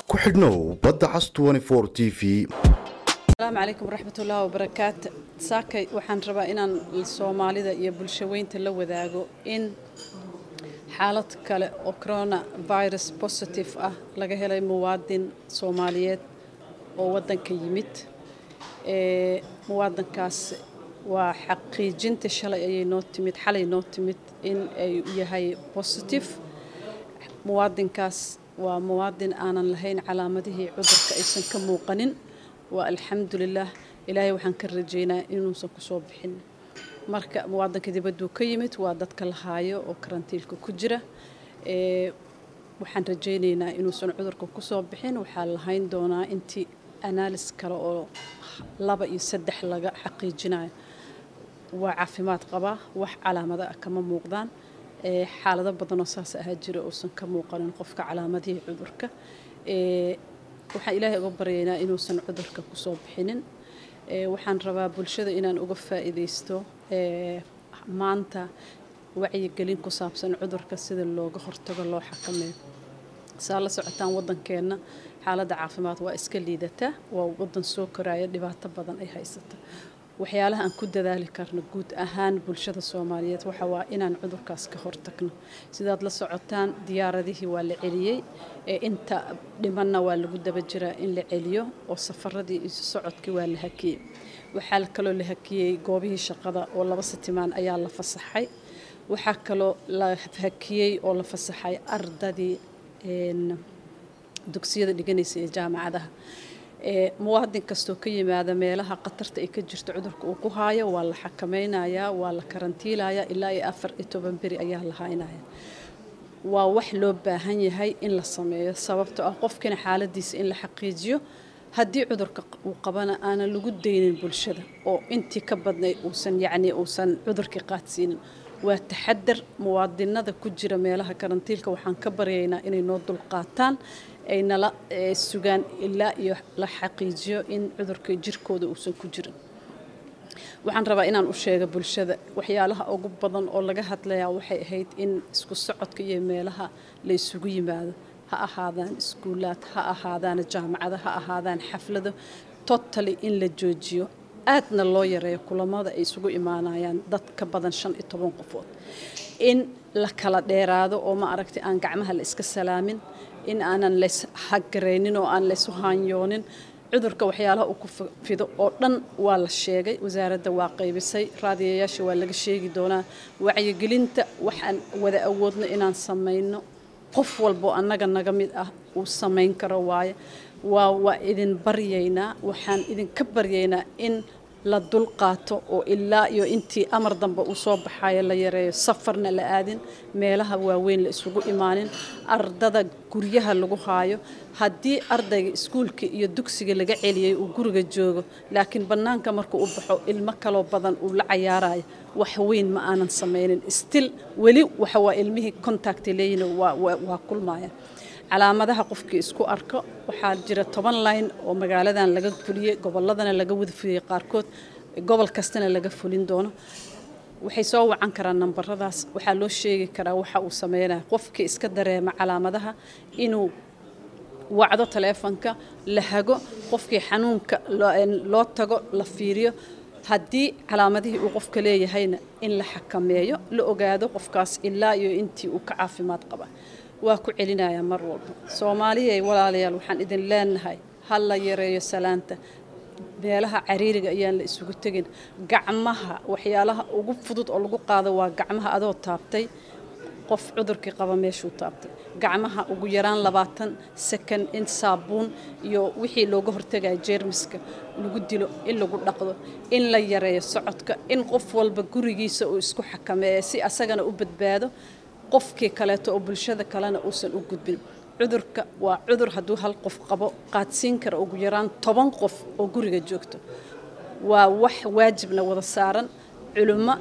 ku xidhnow badda cas 24 TV. السلام عليكم ورحمة الله وبركاته. ساكي وحن ربا إن الصومالي ذا يبلشوين تلو ذاقو إن حالة كلا كورونا فيروس بوزيتيف لقى هلا مواد صوماليات وودن كيمت مواد كاس وحقيقين تشلا أي نوتمت حالي نوتمت إن يهاي بوزيتيف مواد كاس ومواد أنا لهين علامته عذر كأيسن كموقنين والحمد لله إلهي وحن كرجينا إنه سكسوب حن مركب مواد كذي بدو كيمت وادت كالهايو وكرنتيل كجرة وحن رجينا إنه سن عذر كسوب حن وحال هين دونا أنتي أناليس كلا لبا يسدح لقى حقيقينا وعافمات قبا وح علامة كم موقدان حالة بدنا أساس هجرة وسن كموقن قفك علامته عذرك waxaan ilaahay uga baryaynaa inuusan cudurka ku soo bixinin waxaan rabaa bulshada inaan uga faa'iideysto maanta wacyigelin ku saabsan cudurka sida looga hortago loo xakameeyo saa la socotaan wadankeena xaaladda caafimaad waa iska liidata waa wadan soo koraya dhibaato badan ay haysato waxyaalaha aan ku dadaali karno guud ahaan bulshada Soomaaliyeed waxa waa inaan cudurkaas ka hortagno sidaad la socotaan diyaaradihii waa la celiyay inta dhimanna waa lagu daba jiraa in la celiyo oo safaradii isu socodkii waa la hakiyay waxa kaloo la hakiyay goobihii shaqada oo 2 satimaan ayaa la fasaxay waxa kaloo la hakiyay oo la fasaxay ardadii dugsiyada dhiganaysa ee jaamacadaha muwaadin kastoo ka yimaada meelaha qatarta ay ka jirto cudurka uu ku haayo waa la xakameynaya waa la karantiilaya ilaa 14 beri ayaa la haynaya waa wax loo baahan yahay in la sameeyo sababtoo ah qofkina xaaladiisa in la xaqiijiyo haddii cudurka uu qabana aan lagu deynin bulshada oo intii ka badnay uusan cudurka qaadsiinin waa taxadar muwaadinada ku jira meelaha karantiilka waxaan ka baryaynaa inay noo dul qaataan ay nala sugaan ilaa iyo la xaqiijiyo in cudurka jirkooda uusan ku jirin waxaan rabaa inaan u sheego bulshada waxyaalaha ugu badan oo laga hadlayaa waxay ahayd in isku socodka iyo meelaha la isugu yimaado ha ahaadaan iskuulaad ha ahaadaan jaamacado ha ahaadaan xaflado totally in la joojiyo aadna loo yareeyo kulamada ay isugu imaanayaan dad ka badan 15 qofood in la kala dheeraado oo ma aragtay aan gacmaha la iska salaamin in aanan lees hagareynin oo aan lees haanyoonin cudurka waxyaalaha uu ku fido oo dhan waa la sheegay wasaaradda waa qaybisay raadiyayaasha waa laga sheegi doonaa wacyigelinta waxaan wada awoodno inaan sameeyno qof walbo annaga naga mid ah uu sameyn karo waa idin baryaynaa waxaan idin ka baryaynaa in la dul qaato oo ilaa iyo intii amar dambe uu soo baxayo la yareeyo safarna la aadin meelaha waaweyn la isugu imaanin ardada guryaha lagu haayo haddii ardayga iskuulka iyo dugsiga laga celiyay uu guriga joogo laakiin banaanka markuu u baxo ilmo kale badan uu la ciyaarayo wax weyn ma aanan sameynin still wali waxa waa ilmihii contact leeyina waa kulmaya calaamadaha qofkii isku arko waxaa jira 10 line oo magaaladan laga fuliyay goboladana laga wada fuliyay qaarkood gobol kastana laga fulin doono waxay soo wacan karaan nambaradaas waxa loo sheegi karaa waxa uu sameeyaa qofkii iska dareema calaamadaha inuu wacdo telefoonka la hago qofkii xanuunka loo tago la fiiriyo haddii calaamadihii uu qofka leeyahayna in la xakameeyo la ogaado qofkaas ilaa iyo intii uu ka caafimaad qaba waa ku celinaya mar walba Soomaaliyeey walaalayaal waxaan idin leenahay hal la yareeyo salaanta meelaha cariiriga ayaan la isugu tagin gacmaha waxyaalaha ugu fudud oo lagu qaado waa gacmaha adoo taabtay qof cudurkii qaba meeshuu taabtay gacmaha ugu yaraan 20 second in saabuun iyo wixii looga hortagay jeermiska lagu dilo in lagu dhaqdo in la yareeyo socodka in qof walba gurigiisa uu isku xakameeyo si asagana u badbaado qofkii kaleeto oo bulshada kalena uusan u gudbin cudurka waa cudur hadduu hal qof qabo qaadsiin kara ugu yaraan 10 qof oo guriga joogto waa wax waajibna wada saaran culimo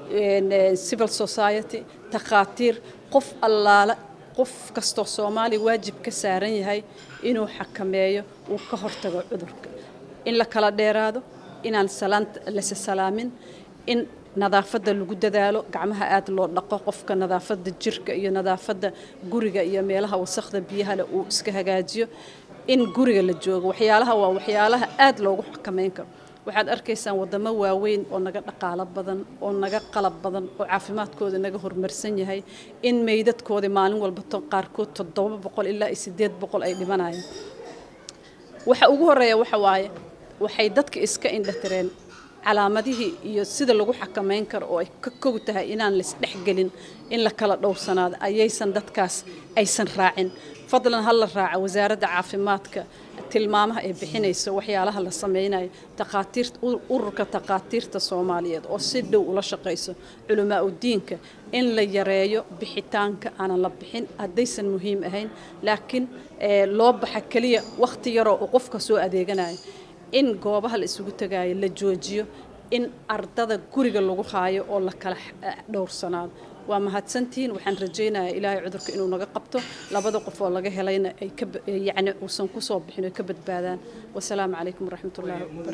civil society takhaatiir qof allaala qof kastoo Soomaali waajib ka saaran yahay inuu xakameeyo uu ka hortago cudurka in la kala dheeraado inaan la salaamin in nadaafada lagu dadaalo gacmaha aad loo dhaqo qofka nadaafada jirka iyo nadaafada guriga iyo meelaha wasakhda biyaha leh uu iska hagaajiyo in guriga la joogo waxyaalaha waa waxyaalaha aad loogu xakameyn karo waxaad arkaysaan wadamo waaweyn oo naga dhaqaalo badan oo naga qalab badan oo caafimaadkooda naga horumarsan yahay in meydadkooda maalin walba qaarkood 700 ilaa 800 ay dhimanayaan waxa ugu horeeya waxa waaye waxay dadka iska indhatireen calaamadihii iyo sida lagu xakameyn karo oo ay ka kow tahay inaan la isdhexgelin in la kala dhowrsanaado ayaysan dadkaas aysan raacin fadlan hal la raaca wasaaradda caafimaadka tilmaamaha ay bixinayso waxyaalaha la sameeyay taqaatiirta ururka taqaatiirta Soomaaliyeed oo si dhow ula shaqeyso culumaa u diinka in la yareeyo bixitaanka aan la bixin hadaysan muhiim ahayn laakiin loo baxa kaliya waqti yar oo qofka soo adeeganayo in goobaha la isugu tagayo la joojiyo in ardada guriga lagu haayo oo la kala dhowrsanaado waa mahadsantiin waxaan rajaynayaa ilaahay cudurka inuu naga qabto labada qof oo laga helayna ay ka yaani uusan ku soo bixin oo ka badbaadaan wassalaamu calaykum waraxmatullaahi